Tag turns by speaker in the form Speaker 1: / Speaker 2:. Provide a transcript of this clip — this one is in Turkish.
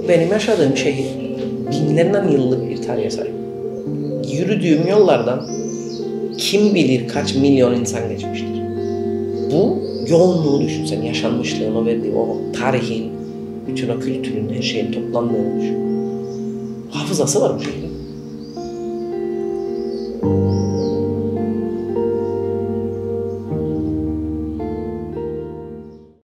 Speaker 1: benim yaşadığım şehir binlerden yıllık bir tarihe sahip. Yürüdüğüm yollardan kim bilir kaç milyon insan geçmiştir. Bu yoğunluğu düşünsen, yaşanmışlığın, o verdiği o tarihin, bütün o kültürün, her şeyin toplandığını düşün. Hafızası var bu şehrin.